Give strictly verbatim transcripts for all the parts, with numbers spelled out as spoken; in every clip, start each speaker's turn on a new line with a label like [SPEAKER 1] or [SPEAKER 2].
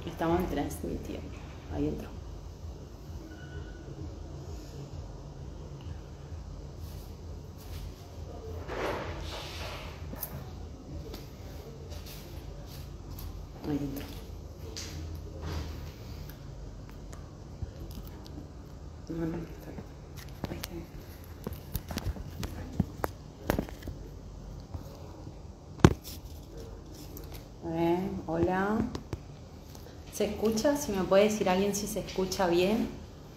[SPEAKER 1] Estamos transmitiendo. Ahí entró. Ahí entró. No, no, está bien. Ahí está bien. A ver, hola. ¿Se escucha? Si me puede decir alguien si se escucha bien.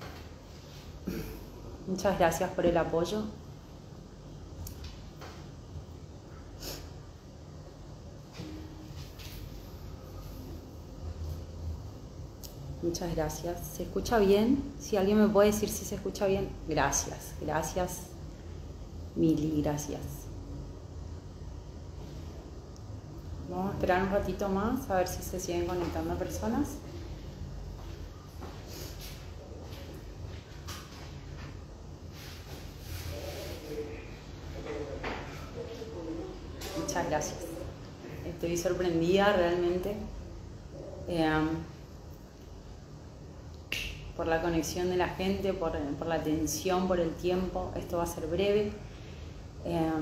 [SPEAKER 1] Muchas gracias por el apoyo. Muchas gracias. ¿Se escucha bien? Si alguien me puede decir si se escucha bien. Gracias, gracias. Mil gracias. Vamos a esperar un ratito más a ver si se siguen conectando personas. Muchas gracias. Estoy sorprendida realmente eh, por la conexión de la gente, por, por la atención, por el tiempo. Esto va a ser breve. Eh,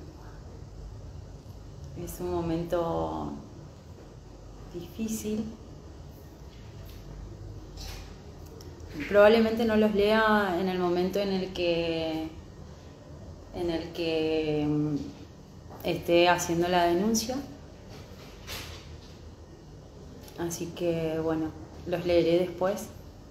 [SPEAKER 1] es un momento difícil. Probablemente no los lea en el momento en el que en el que esté haciendo la denuncia. Así que bueno, los leeré después.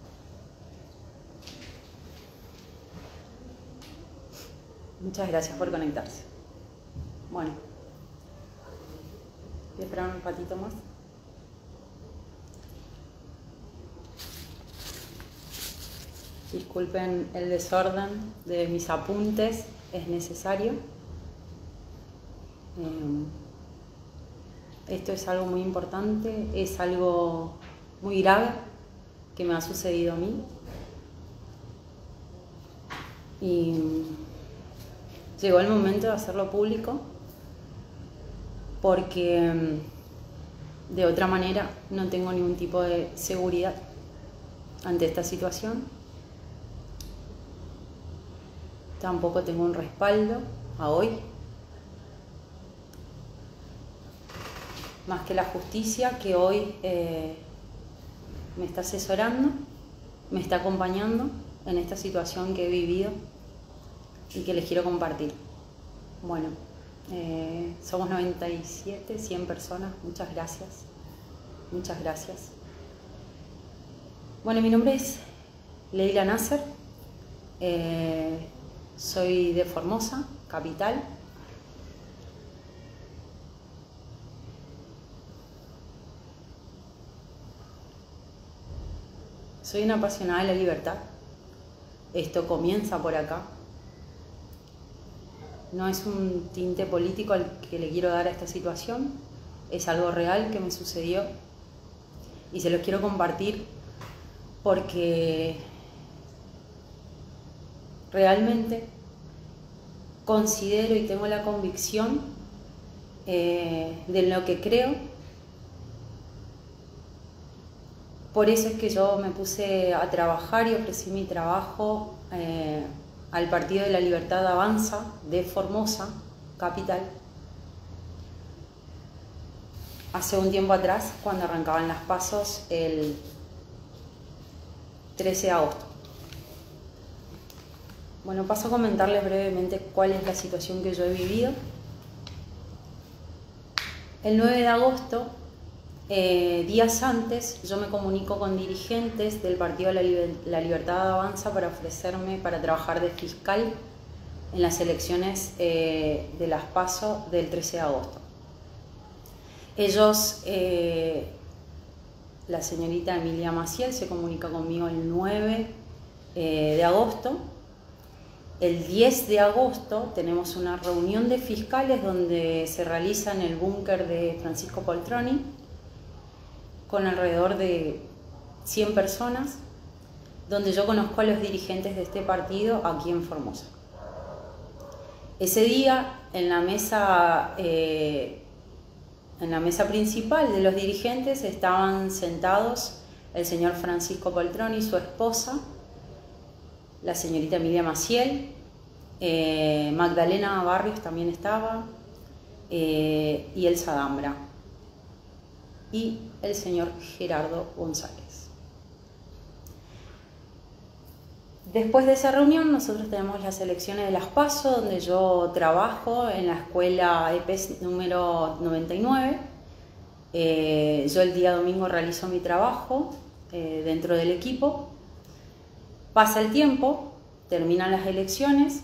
[SPEAKER 1] Muchas gracias por conectarse. Bueno, voy a esperar un ratito más. Disculpen el desorden de mis apuntes, es necesario. Eh, esto es algo muy importante, es algo muy grave que me ha sucedido a mí. Y llegó el momento de hacerlo público porque de otra manera no tengo ningún tipo de seguridad ante esta situación. Tampoco tengo un respaldo a hoy, más que la justicia que hoy eh, me está asesorando, me está acompañando en esta situación que he vivido y que les quiero compartir. Bueno, eh, somos noventa y siete, cien personas, muchas gracias, muchas gracias. Bueno, mi nombre es Leila Nasser, eh, soy de Formosa, capital. Soy una apasionada de la libertad. Esto comienza por acá. No es un tinte político al que le quiero dar a esta situación. Es algo real que me sucedió. Y se los quiero compartir porque realmente considero y tengo la convicción eh, de lo que creo. Por eso es que yo me puse a trabajar y ofrecí mi trabajo eh, al Partido de la Libertad Avanza de Formosa, capital, hace un tiempo atrás, cuando arrancaban las pasos el trece de agosto. Bueno, paso a comentarles brevemente cuál es la situación que yo he vivido. El nueve de agosto, eh, días antes, yo me comunico con dirigentes del Partido de la, Liber la Libertad Avanza para ofrecerme para trabajar de fiscal en las elecciones eh, de las PASO del trece de agosto. Ellos, eh, la señorita Emilia Maciel se comunica conmigo el nueve de agosto. El diez de agosto tenemos una reunión de fiscales donde se realiza en el búnker de Francisco Poltroni con alrededor de cien personas, donde yo conozco a los dirigentes de este partido aquí en Formosa. Ese día, en la mesa, eh, en la mesa principal de los dirigentes estaban sentados el señor Francisco Poltroni, su esposa, la señorita Emilia Maciel, eh, Magdalena Barrios también estaba, eh, y Elsa Dambra, y el señor Gerardo González. Después de esa reunión nosotros tenemos las elecciones de las PASO, donde yo trabajo en la escuela E P E S número noventa y nueve. Eh, yo el día domingo realizo mi trabajo eh, dentro del equipo. Pasa el tiempo, terminan las elecciones.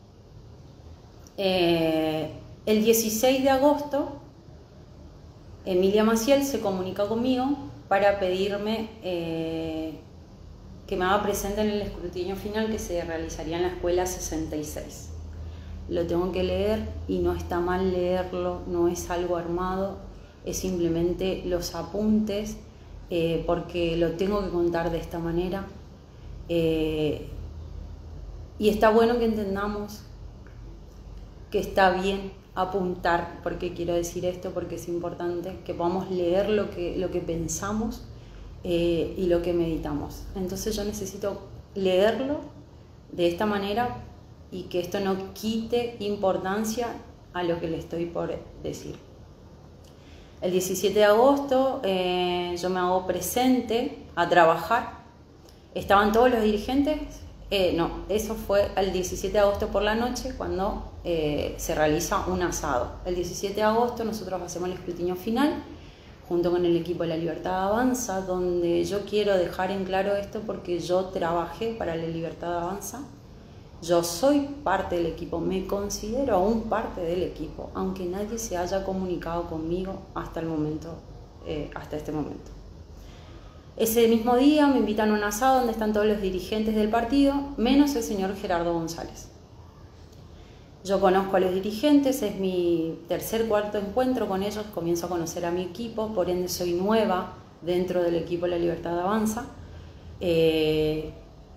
[SPEAKER 1] Eh, el dieciséis de agosto, Emilia Maciel se comunica conmigo para pedirme eh, que me haga presente en el escrutinio final que se realizaría en la escuela sesenta y seis. Lo tengo que leer y no está mal leerlo, no es algo armado, es simplemente los apuntes, eh, porque lo tengo que contar de esta manera. Eh, y está bueno que entendamos que está bien apuntar. ¿Por qué quiero decir esto? Porque es importante que podamos leer lo que, lo que pensamos eh, y lo que meditamos. Entonces yo necesito leerlo de esta manera y que esto no quite importancia a lo que le estoy por decir. El diecisiete de agosto eh, yo me hago presente a trabajar. Estaban todos los dirigentes. Eh, no, eso fue el diecisiete de agosto por la noche cuando eh, se realiza un asado. El diecisiete de agosto nosotros hacemos el escrutinio final junto con el equipo de La Libertad Avanza, donde yo quiero dejar en claro esto porque yo trabajé para La Libertad Avanza. Yo soy parte del equipo, me considero aún parte del equipo, aunque nadie se haya comunicado conmigo hasta el momento, eh, hasta este momento. Ese mismo día me invitan a un asado donde están todos los dirigentes del partido, menos el señor Gerardo González. Yo conozco a los dirigentes, es mi tercer, cuarto encuentro con ellos, comienzo a conocer a mi equipo, por ende soy nueva dentro del equipo La Libertad Avanza. Eh,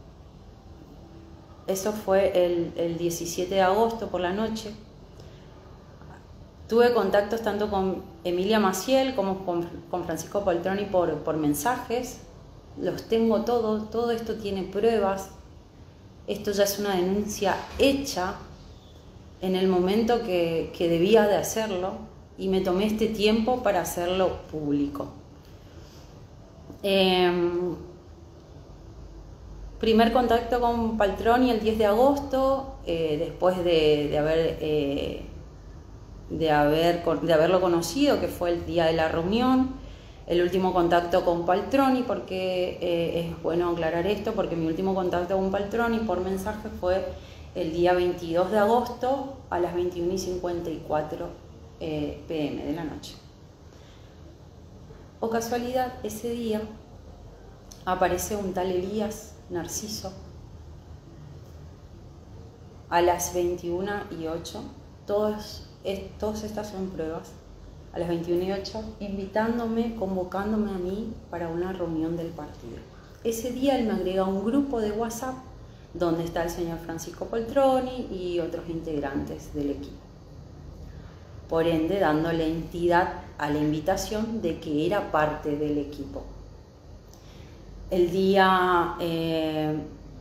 [SPEAKER 1] eso fue el, el diecisiete de agosto por la noche. Tuve contactos tanto con Emilia Maciel como con, con Francisco Poltroni por, por mensajes. Los tengo todos, todo esto tiene pruebas. Esto ya es una denuncia hecha en el momento que, que debía de hacerlo y me tomé este tiempo para hacerlo público. Eh, primer contacto con Poltroni el diez de agosto, eh, después de, de haber... Eh, De, haber, de haberlo conocido, que fue el día de la reunión. El último contacto con Poltroni, porque eh, es bueno aclarar esto, porque mi último contacto con Poltroni por mensaje fue el día veintidós de agosto a las veintiuna y cincuenta y cuatro eh, pm de la noche. O casualidad, ese día aparece un tal Elías Narciso a las veintiuna y ocho, todos Todas estas son pruebas, a las veintiuna y ocho, invitándome, convocándome a mí para una reunión del partido. Ese día él me agrega un grupo de WhatsApp donde está el señor Francisco Poltroni y otros integrantes del equipo. Por ende, dándole entidad a la invitación de que era parte del equipo. El día, eh,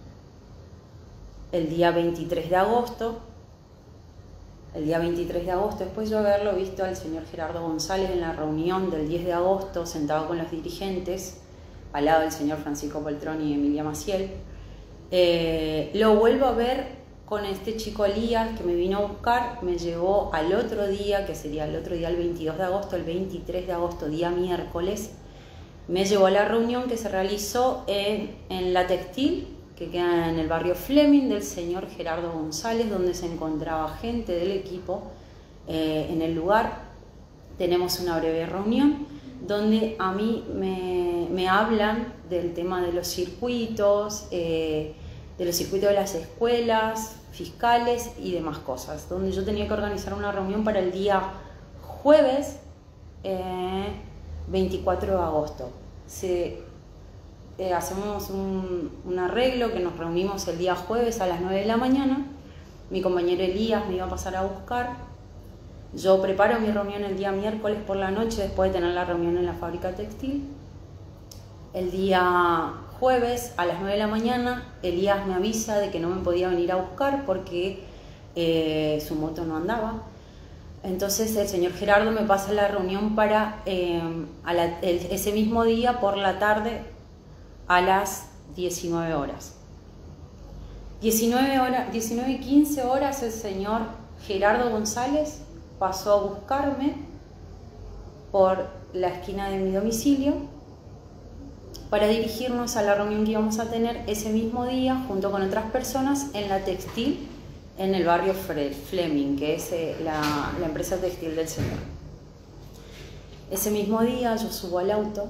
[SPEAKER 1] el día veintitrés de agosto, El día veintitrés de agosto, después de haberlo visto al señor Gerardo González en la reunión del diez de agosto, sentado con los dirigentes, al lado del señor Francisco Poltroni y Emilia Maciel, eh, lo vuelvo a ver con este chico Elías que me vino a buscar, me llevó al otro día, que sería el otro día, el veintidós de agosto, el veintitrés de agosto, día miércoles, me llevó a la reunión que se realizó en, en La Textil, que queda en el barrio Fleming, del señor Gerardo González, donde se encontraba gente del equipo eh, en el lugar. Tenemos una breve reunión donde a mí me, me hablan del tema de los circuitos, eh, de los circuitos de las escuelas, fiscales y demás cosas, donde yo tenía que organizar una reunión para el día jueves eh, veinticuatro de agosto. Se Eh, hacemos un, un arreglo que nos reunimos el día jueves a las nueve de la mañana. Mi compañero Elías me iba a pasar a buscar. Yo preparo mi reunión el día miércoles por la noche, después de tener la reunión en la fábrica textil. El día jueves a las nueve de la mañana, Elías me avisa de que no me podía venir a buscar porque eh, su moto no andaba. Entonces el señor Gerardo me pasa la reunión para eh, a la, el, ese mismo día por la tarde a las diecinueve horas. diecinueve horas, diecinueve y quince horas el señor Gerardo González pasó a buscarme por la esquina de mi domicilio para dirigirnos a la reunión que íbamos a tener ese mismo día junto con otras personas en la textil en el barrio Fleming, que es la, la empresa textil del señor. Ese mismo día yo subo al auto,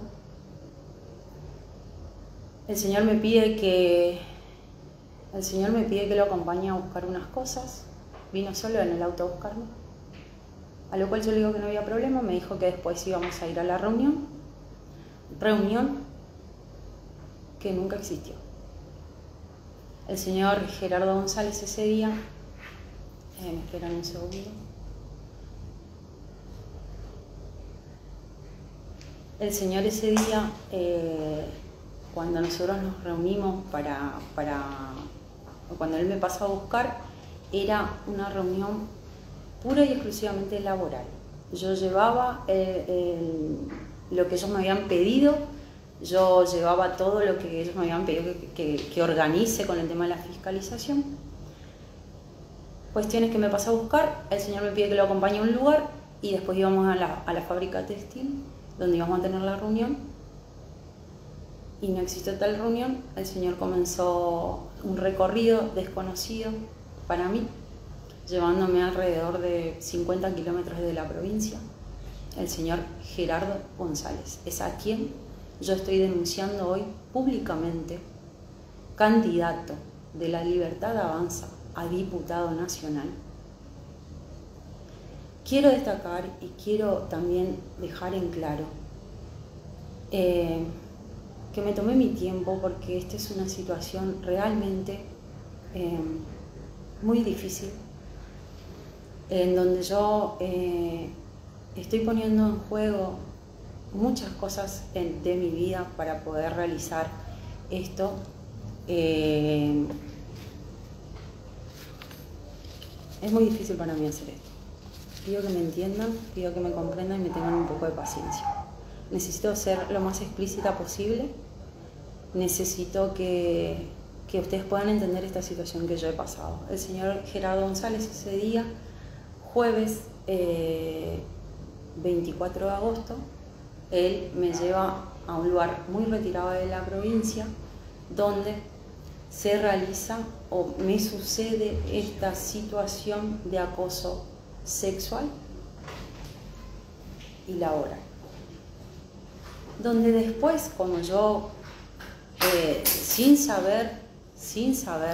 [SPEAKER 1] el señor me pide que el señor me pide que lo acompañe a buscar unas cosas, vino solo en el auto a buscarme, a lo cual yo le digo que no había problema, me dijo que después íbamos a ir a la reunión, reunión que nunca existió. El señor Gerardo González ese día, eh, me esperan un segundo, el señor ese día, eh, cuando nosotros nos reunimos para, para, cuando él me pasó a buscar, era una reunión pura y exclusivamente laboral. Yo llevaba eh, el, lo que ellos me habían pedido, yo llevaba todo lo que ellos me habían pedido que, que, que organice con el tema de la fiscalización. Cuestiones que me pasó a buscar, el señor me pide que lo acompañe a un lugar y después íbamos a la, a la fábrica textil donde íbamos a tener la reunión y no existió tal reunión. El señor comenzó un recorrido desconocido para mí, llevándome alrededor de cincuenta kilómetros de la provincia. El señor Gerardo González es a quien yo estoy denunciando hoy públicamente, candidato de La Libertad Avanza a diputado nacional. Quiero destacar y quiero también dejar en claro eh, que me tomé mi tiempo porque esta es una situación realmente eh, muy difícil, en donde yo eh, estoy poniendo en juego muchas cosas en, de mi vida para poder realizar esto. Eh, es muy difícil para mí hacer esto. Pido que me entiendan, pido que me comprendan y me tengan un poco de paciencia. Necesito ser lo más explícita posible. Necesito que, que ustedes puedan entender esta situación que yo he pasado. El señor Gerardo González ese día, jueves eh, veinticuatro de agosto, él me lleva a un lugar muy retirado de la provincia donde se realiza o me sucede esta situación de acoso sexual y laboral, donde después, como yo eh, sin saber sin saber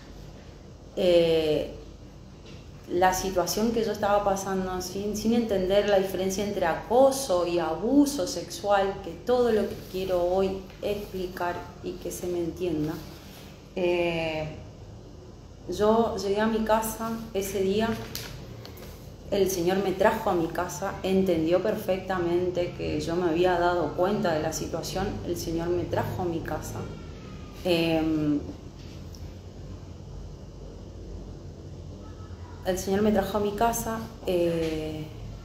[SPEAKER 1] eh, la situación que yo estaba pasando, sin, sin entender la diferencia entre acoso y abuso sexual, que todo lo que quiero hoy explicar y que se me entienda, eh, yo llegué a mi casa ese día, el señor me trajo a mi casa, entendió perfectamente que yo me había dado cuenta de la situación, el señor me trajo a mi casa. Eh, el señor me trajo a mi casa, eh,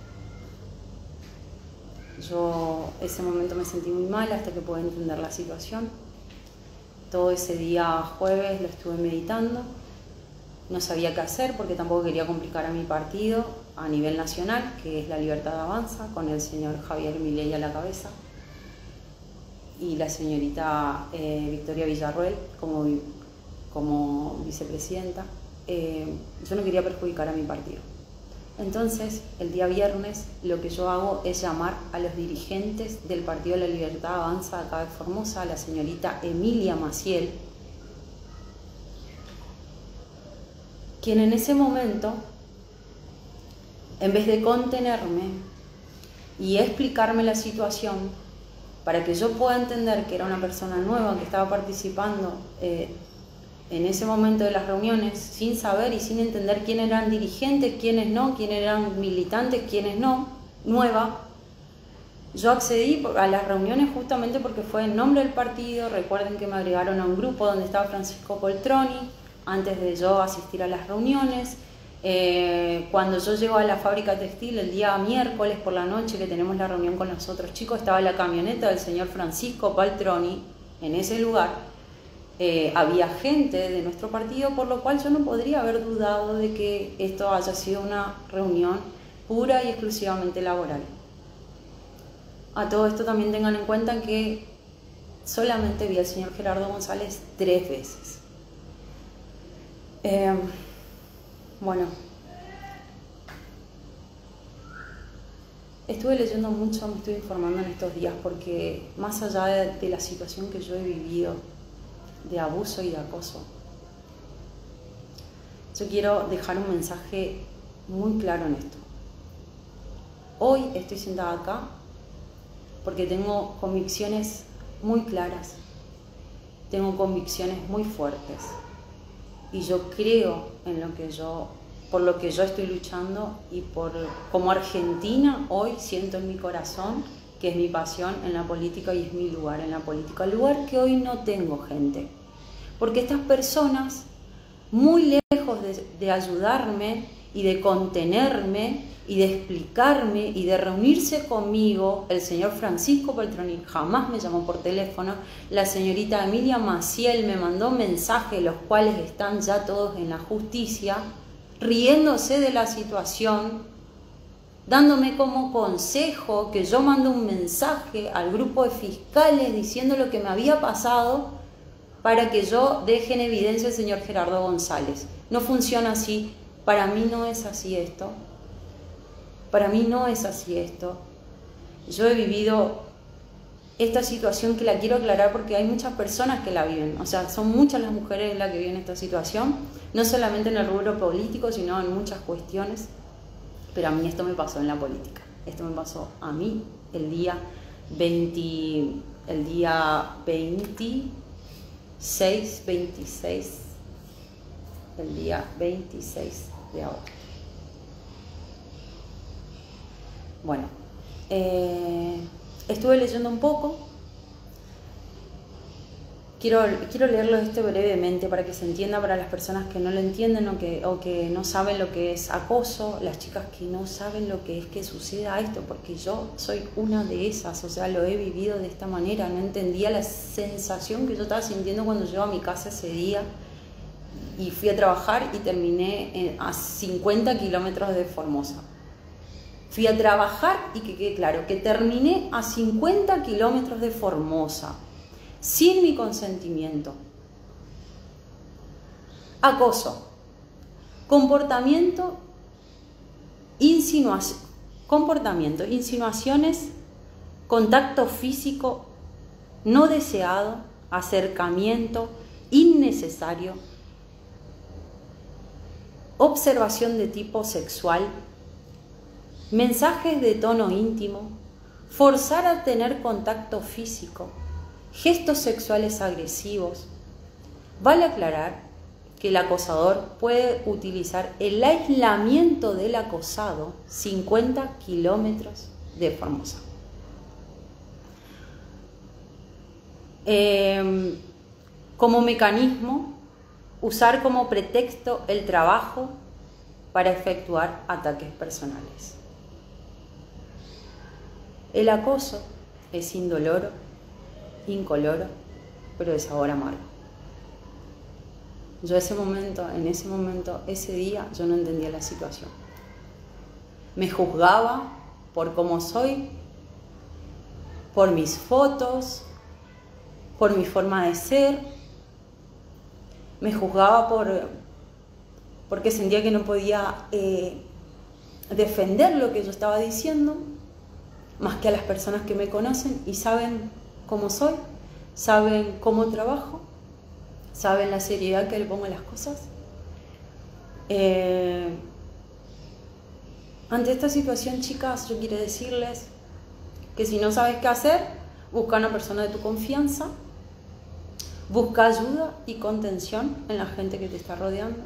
[SPEAKER 1] yo ese momento me sentí muy mal hasta que pude entender la situación. Todo ese día jueves lo estuve meditando, no sabía qué hacer porque tampoco quería complicar a mi partido a nivel nacional, que es La Libertad Avanza, con el señor Javier Milei a la cabeza y la señorita eh, Victoria Villarruel como, como vicepresidenta. Eh, yo no quería perjudicar a mi partido. Entonces, el día viernes lo que yo hago es llamar a los dirigentes del Partido de la Libertad Avanza acá de Formosa, a la señorita Emilia Maciel, quien en ese momento, en vez de contenerme y explicarme la situación para que yo pueda entender que era una persona nueva que estaba participando eh, en ese momento de las reuniones, sin saber y sin entender quiénes eran dirigentes, quiénes no, quiénes eran militantes, quiénes no, nueva. Yo accedí a las reuniones justamente porque fue en nombre del partido. Recuerden que me agregaron a un grupo donde estaba Francisco Poltroni, antes de yo asistir a las reuniones. Eh, cuando yo llego a la fábrica textil el día miércoles por la noche que tenemos la reunión con los otros chicos, estaba la camioneta del señor Francisco Poltroni en ese lugar. Eh, había gente de nuestro partido, por lo cual yo no podría haber dudado de que esto haya sido una reunión pura y exclusivamente laboral. A todo esto también tengan en cuenta que solamente vi al señor Gerardo González tres veces. Eh, bueno, estuve leyendo mucho, me estoy informando en estos días porque más allá de, de la situación que yo he vivido, de abuso y de acoso, yo quiero dejar un mensaje muy claro en esto. Hoy estoy sentada acá porque tengo convicciones muy claras, tengo convicciones muy fuertes y yo creo en lo que yo, por lo que yo estoy luchando y por como argentina hoy siento en mi corazón que es mi pasión en la política y es mi lugar en la política, el lugar que hoy no tengo, gente, porque estas personas, muy lejos de, de ayudarme y de contenerme y de explicarme y de reunirse conmigo, el señor Francisco Poltroni jamás me llamó por teléfono, la señorita Emilia Maciel me mandó mensajes, los cuales están ya todos en la justicia, riéndose de la situación, dándome como consejo que yo mando un mensaje al grupo de fiscales diciendo lo que me había pasado para que yo deje en evidencia al señor Gerardo González. No funciona así, para mí no es así esto. Para mí no es así esto. Yo he vivido esta situación que la quiero aclarar porque hay muchas personas que la viven. O sea, son muchas las mujeres las que viven esta situación, no solamente en el rubro político, sino en muchas cuestiones. Pero a mí esto me pasó en la política. Esto me pasó a mí el día veinte, el día veintiséis, veintiséis, el día veintiséis de agosto. Bueno, eh, estuve leyendo un poco, quiero, quiero leerlo este brevemente para que se entienda para las personas que no lo entienden o que, o que no saben lo que es acoso, las chicas que no saben lo que es que suceda esto, porque yo soy una de esas, o sea, lo he vivido de esta manera, no entendía la sensación que yo estaba sintiendo cuando llego a mi casa ese día y fui a trabajar y terminé en, a cincuenta kilómetros de Formosa. Fui a trabajar y que quede claro que terminé a cincuenta kilómetros de Formosa, sin mi consentimiento. Acoso, comportamiento, insinuación, comportamiento, insinuaciones, contacto físico no deseado, acercamiento innecesario, observación de tipo sexual, mensajes de tono íntimo, forzar a tener contacto físico, gestos sexuales agresivos. Vale aclarar que el acosador puede utilizar el aislamiento del acosado cincuenta kilómetros de Formosa. Eh, como mecanismo, usar como pretexto el trabajo para efectuar ataques personales. El acoso es indoloro, incoloro, pero de sabor amargo. Yo ese momento, en ese momento, ese día, yo no entendía la situación. Me juzgaba por cómo soy, por mis fotos, por mi forma de ser. Me juzgaba por, porque sentía que no podía eh, defender lo que yo estaba diciendo, más que a las personas que me conocen y saben cómo soy, saben cómo trabajo, saben la seriedad que le pongo a las cosas. Eh, ante esta situación, chicas, yo quiero decirles que si no sabes qué hacer, busca a una persona de tu confianza, Busca ayuda y contención en la gente que te está rodeando.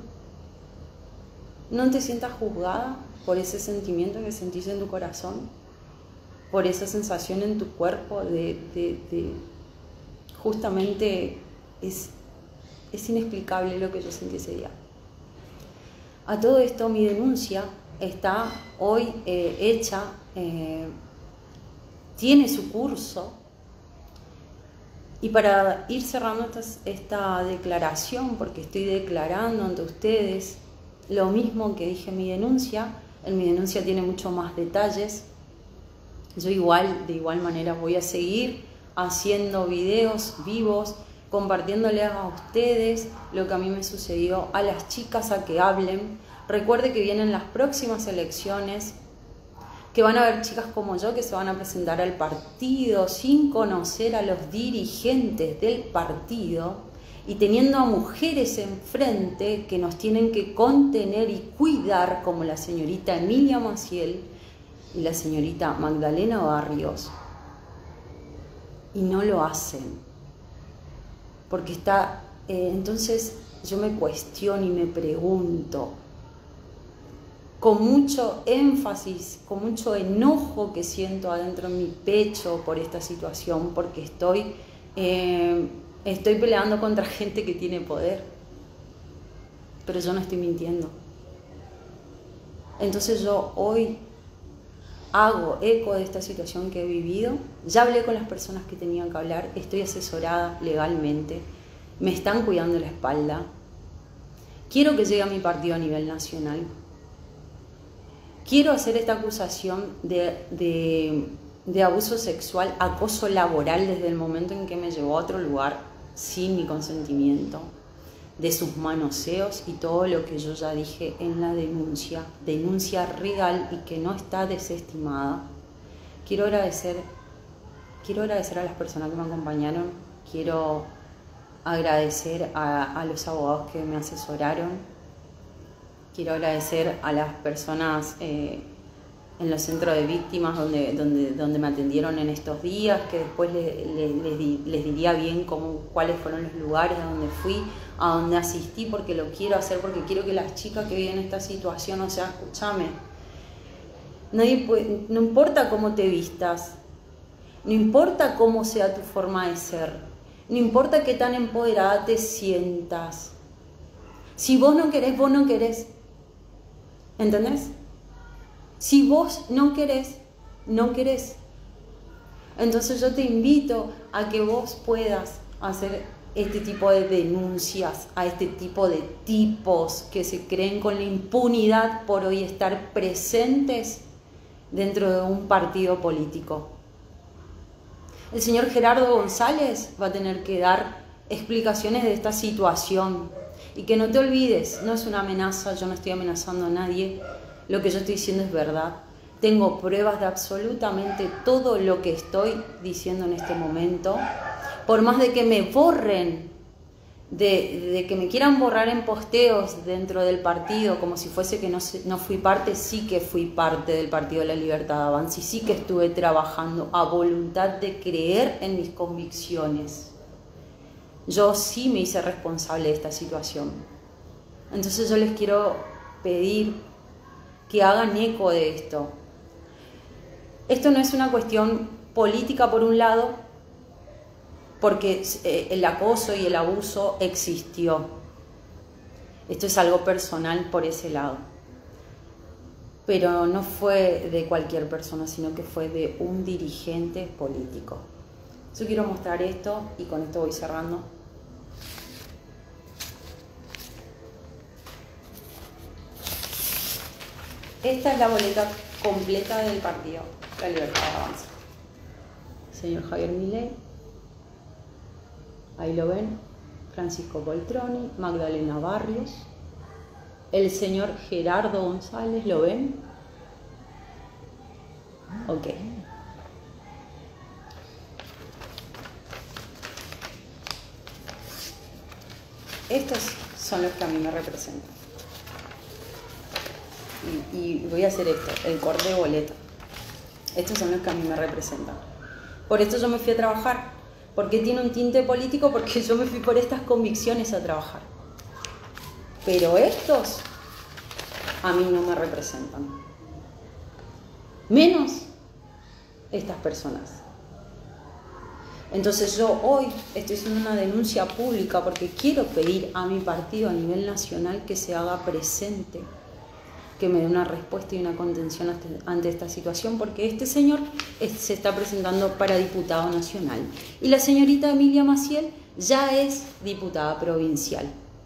[SPEAKER 1] No te sientas juzgada por ese sentimiento que sentís en tu corazón, por esa sensación en tu cuerpo de, de, de justamente es, es inexplicable lo que yo sentí ese día. A todo esto, mi denuncia está hoy eh, hecha, eh, tiene su curso. Y para ir cerrando esta, esta declaración, porque estoy declarando ante ustedes lo mismo que dije en mi denuncia, en mi denuncia tiene mucho más detalles. Yo igual, de igual manera voy a seguir haciendo videos vivos, compartiéndoles a ustedes lo que a mí me sucedió, a las chicas a que hablen. Recuerde que vienen las próximas elecciones, que van a haber chicas como yo que se van a presentar al partido sin conocer a los dirigentes del partido y teniendo a mujeres enfrente que nos tienen que contener y cuidar, como la señorita Emilia Maciel y la señorita Magdalena Barrios, y no lo hacen porque está eh, entonces yo me cuestiono y me pregunto con mucho énfasis, con mucho enojo que siento adentro en mi pecho por esta situación, porque estoy, eh, estoy peleando contra gente que tiene poder, pero yo no estoy mintiendo. Entonces yo hoy hago eco de esta situación que he vivido, ya hablé con las personas que tenían que hablar, estoy asesorada legalmente, me están cuidando la espalda, quiero que llegue a mi partido a nivel nacional. Quiero hacer esta acusación de, de, de abuso sexual, acoso laboral desde el momento en que me llevó a otro lugar sin mi consentimiento, de sus manoseos y todo lo que yo ya dije en la denuncia, denuncia real y que no está desestimada. Quiero agradecer, quiero agradecer a las personas que me acompañaron, quiero agradecer a, a los abogados que me asesoraron. Quiero agradecer a las personas eh, en los centros de víctimas donde, donde, donde me atendieron en estos días, que después les, les, les, di, les diría bien cómo, cuáles fueron los lugares a donde fui, a donde asistí, porque lo quiero hacer, porque quiero que las chicas que viven esta situación, o sea, escúchame, nadie puede, no importa cómo te vistas, no importa cómo sea tu forma de ser, no importa qué tan empoderada te sientas, si vos no querés, vos no querés. ¿Entendés? Si vos no querés, no querés. Entonces yo te invito a que vos puedas hacer este tipo de denuncias a este tipo de tipos que se creen con la impunidad por hoy estar presentes dentro de un partido político. El señor Gerardo González va a tener que dar explicaciones de esta situación. Y que no te olvides, no es una amenaza, yo no estoy amenazando a nadie, lo que yo estoy diciendo es verdad. Tengo pruebas de absolutamente todo lo que estoy diciendo en este momento. Por más de que me borren, de, de que me quieran borrar en posteos dentro del partido, como si fuese que no, no fui parte, sí que fui parte del Partido de la Libertad de Avance y sí que estuve trabajando a voluntad de creer en mis convicciones. Yo sí me hice responsable de esta situación. Entonces yo les quiero pedir que hagan eco de esto. Esto no es una cuestión política por un lado, porque el acoso y el abuso existió. Esto es algo personal por ese lado. Pero no fue de cualquier persona, sino que fue de un dirigente político. Yo quiero mostrar esto y con esto voy cerrando. Esta es la boleta completa del partido La Libertad de Avance. Señor Javier Milei, ahí lo ven, Francisco Poltroni, Magdalena Barrios, el señor Gerardo González, ¿lo ven? Ok. Estos son los que a mí me representan. Y, y voy a hacer esto, el corte de boleta. Estos son los que a mí me representan. Por esto yo me fui a trabajar, ¿Por qué tiene un tinte político? Porque yo me fui por estas convicciones a trabajar. Pero estos a mí no me representan. Menos estas personas. Entonces yo hoy estoy haciendo una denuncia pública porque quiero pedir a mi partido a nivel nacional que se haga presente, que me dé una respuesta y una contención ante esta situación, porque este señor se está presentando para diputado nacional y la señorita Emilia Maciel ya es diputada provincial.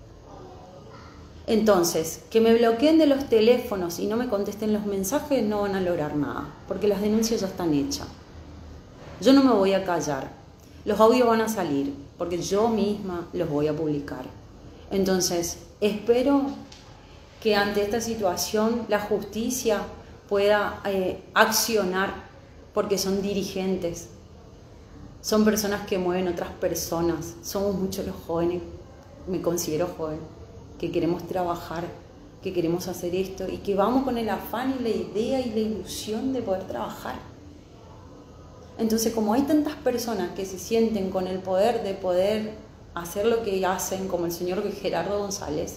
[SPEAKER 1] Entonces, que me bloqueen de los teléfonos y no me contesten los mensajes no van a lograr nada, porque las denuncias ya están hechas. Yo no me voy a callar. Los audios van a salir, porque yo misma los voy a publicar. Entonces, espero que ante esta situación la justicia pueda eh, accionar, porque son dirigentes, son personas que mueven otras personas, somos muchos los jóvenes, me considero joven, que queremos trabajar, que queremos hacer esto y que vamos con el afán y la idea y la ilusión de poder trabajar. Entonces, como hay tantas personas que se sienten con el poder de poder hacer lo que hacen, como el señor Gerardo González,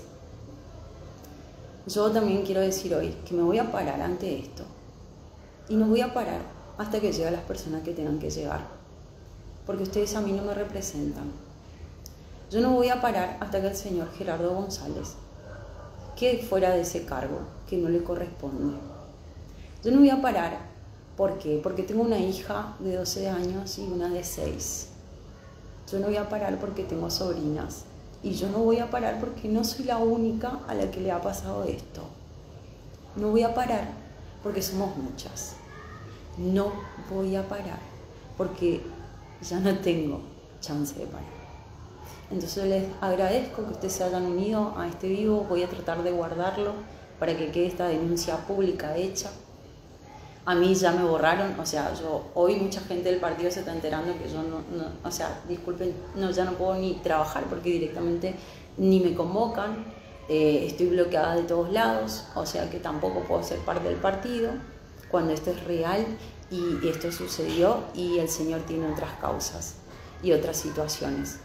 [SPEAKER 1] yo también quiero decir hoy que me voy a parar ante esto. Y no voy a parar hasta que lleguen las personas que tengan que llegar. Porque ustedes a mí no me representan. Yo no voy a parar hasta que el señor Gerardo González quede fuera de ese cargo que no le corresponde. Yo no voy a parar. ¿Por qué? Porque tengo una hija de doce años y una de seis. Yo no voy a parar porque tengo sobrinas. Y yo no voy a parar porque no soy la única a la que le ha pasado esto. No voy a parar porque somos muchas. No voy a parar porque ya no tengo chance de parar. Entonces les agradezco que ustedes se hayan unido a este vivo. Voy a tratar de guardarlo para que quede esta denuncia pública hecha. A mí ya me borraron, o sea, yo hoy mucha gente del partido se está enterando que yo no, no o sea, disculpen, no, ya no puedo ni trabajar porque directamente ni me convocan, eh, estoy bloqueada de todos lados, o sea que tampoco puedo ser parte del partido cuando esto es real y esto sucedió y el señor tiene otras causas y otras situaciones.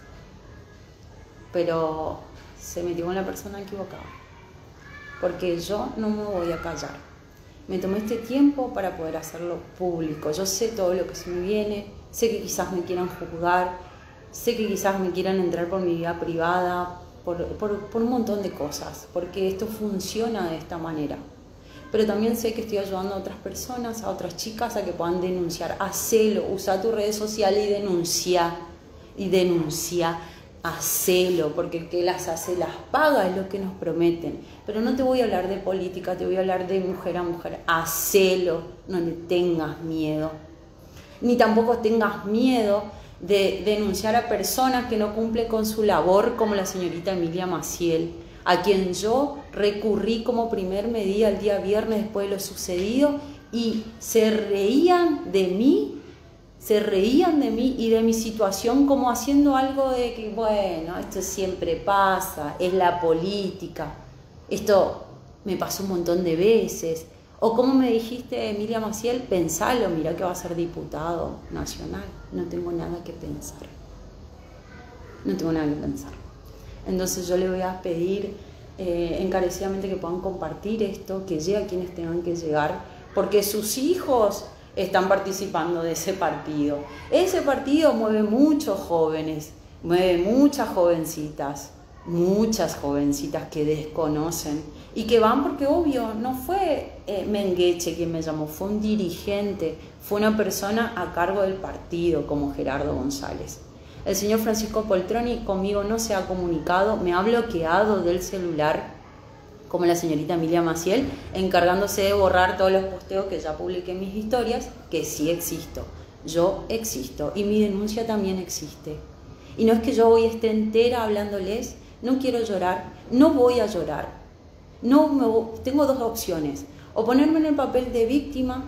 [SPEAKER 1] Pero se metió con la persona equivocada, porque yo no me voy a callar. Me tomé este tiempo para poder hacerlo público. Yo sé todo lo que se me viene, sé que quizás me quieran juzgar, sé que quizás me quieran entrar por mi vida privada, por, por, por un montón de cosas, porque esto funciona de esta manera. Pero también sé que estoy ayudando a otras personas, a otras chicas, a que puedan denunciar. Hacelo, usa tus redes sociales y denuncia, y denuncia. Hacelo, porque el que las hace las paga, es lo que nos prometen. Pero no te voy a hablar de política, te voy a hablar de mujer a mujer. Hacelo, no le tengas miedo. Ni tampoco tengas miedo de denunciar a personas que no cumplen con su labor, como la señorita Emilia Maciel, a quien yo recurrí como primer medida el día viernes después de lo sucedido y se reían de mí. Se reían de mí y de mi situación como haciendo algo de que, bueno, esto siempre pasa, es la política, esto me pasó un montón de veces. O como me dijiste, Emilia Maciel, pensalo, mira que va a ser diputado nacional. No tengo nada que pensar. No tengo nada que pensar. Entonces yo le voy a pedir eh, encarecidamente que puedan compartir esto, que llegue a quienes tengan que llegar, porque sus hijos están participando de ese partido. Ese partido mueve muchos jóvenes, mueve muchas jovencitas, muchas jovencitas que desconocen y que van porque, obvio, no fue eh, Mengueche quien me llamó, fue un dirigente, fue una persona a cargo del partido como Gerardo González. El señor Francisco Poltroni conmigo no se ha comunicado, me ha bloqueado del celular, como la señorita Emilia Maciel, encargándose de borrar todos los posteos que ya publiqué en mis historias, que sí existo. Yo existo y mi denuncia también existe. Y no es que yo hoy esté entera hablándoles, no quiero llorar, no voy a llorar. No me voy, tengo dos opciones, o ponerme en el papel de víctima,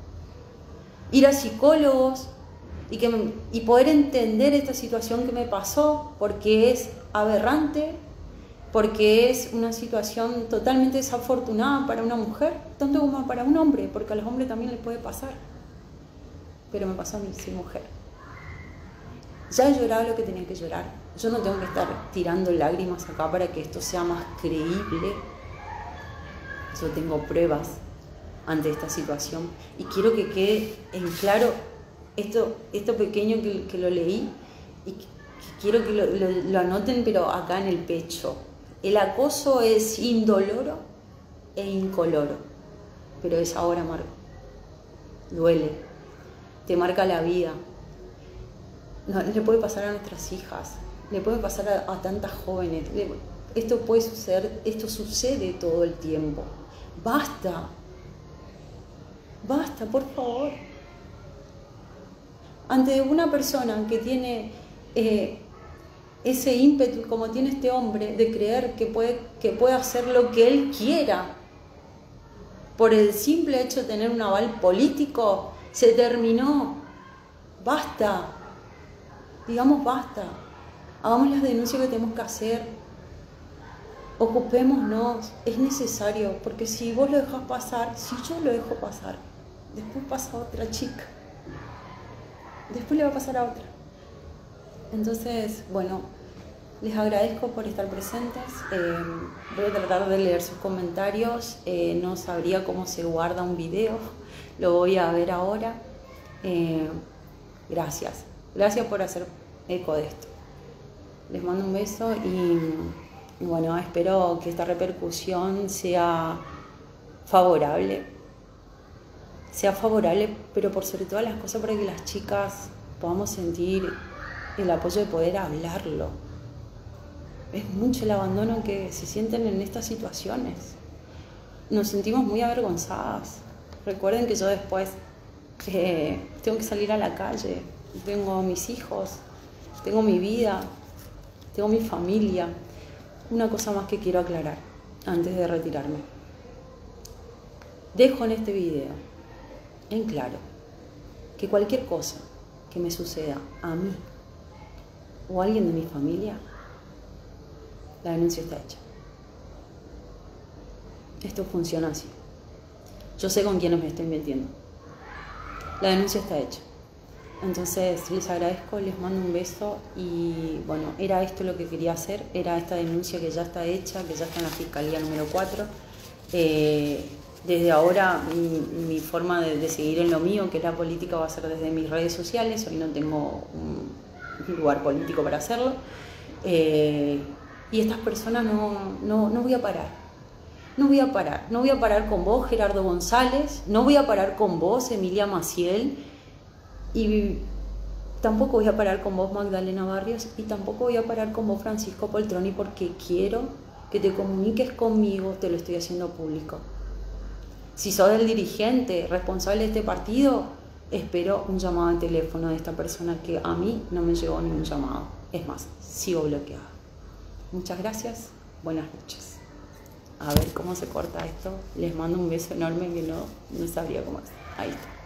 [SPEAKER 1] ir a psicólogos y, que me, y poder entender esta situación que me pasó, porque es aberrante, porque es una situación totalmente desafortunada para una mujer, tanto como para un hombre, porque a los hombres también les puede pasar. Pero me pasó a mí, soy mujer. Ya he llorado lo que tenía que llorar. Yo no tengo que estar tirando lágrimas acá para que esto sea más creíble. Yo tengo pruebas ante esta situación y quiero que quede en claro esto, esto pequeño que, que lo leí y que, que quiero que lo, lo, lo anoten, pero acá en el pecho. El acoso es indoloro e incoloro, pero es ahora amargo. Duele, te marca la vida. No, le puede pasar a nuestras hijas, le puede pasar a, a tantas jóvenes. Esto puede suceder, esto sucede todo el tiempo. Basta, basta, por favor. Ante una persona que tiene eh, ese ímpetu, como tiene este hombre, de creer que puede, que puede hacer lo que él quiera, por el simple hecho de tener un aval político, se terminó. Basta, digamos basta, hagamos las denuncias que tenemos que hacer, ocupémonos, es necesario, porque si vos lo dejas pasar, si yo lo dejo pasar, después pasa otra chica, después le va a pasar a otra. Entonces, bueno, les agradezco por estar presentes. Eh, voy a tratar de leer sus comentarios. Eh, no sabría cómo se guarda un video, lo voy a ver ahora. Eh, gracias, gracias por hacer eco de esto. Les mando un beso y, y bueno, espero que esta repercusión sea favorable, sea favorable, pero por sobre todas las cosas para que las chicas podamos sentir el apoyo de poder hablarlo. Es mucho el abandono que se sienten en estas situaciones. Nos sentimos muy avergonzadas. Recuerden que yo después eh, tengo que salir a la calle, tengo mis hijos, tengo mi vida, tengo mi familia. Una cosa más que quiero aclarar antes de retirarme. Dejo en este video en claro que cualquier cosa que me suceda a mí o a alguien de mi familia, la denuncia está hecha. Esto funciona así. Yo sé con quiénes me estoy metiendo. La denuncia está hecha. Entonces les agradezco, les mando un beso y bueno, era esto lo que quería hacer, era esta denuncia que ya está hecha, que ya está en la Fiscalía número cuatro. Eh, desde ahora mi, mi forma de, de seguir en lo mío, que es la política, va a ser desde mis redes sociales. Hoy no tengo un lugar político para hacerlo. Eh, y estas personas no, no, no voy a parar. No voy a parar. No voy a parar con vos, Gerardo González. No voy a parar con vos, Emilia Maciel. Y tampoco voy a parar con vos, Magdalena Barrios. Y tampoco voy a parar con vos, Francisco Poltroni, porque quiero que te comuniques conmigo. Te lo estoy haciendo público. Si sos el dirigente responsable de este partido, espero un llamado de teléfono de esta persona que a mí no me llegó ningún llamado. Es más, sigo bloqueada. Muchas gracias. Buenas noches. A ver cómo se corta esto. Les mando un beso enorme que no, no sabría cómo hacer. Ahí está.